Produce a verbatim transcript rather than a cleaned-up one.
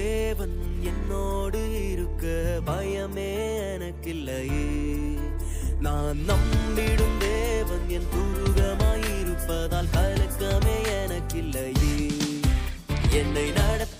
தேவன் என்னோடு இருக்க பயமே எனக்கில்லையே. நான் நம்பிடும் தேவன் என் துருகமாயிருப்பதால் கலக்கமே எனக்கில்லையே. என்னை நட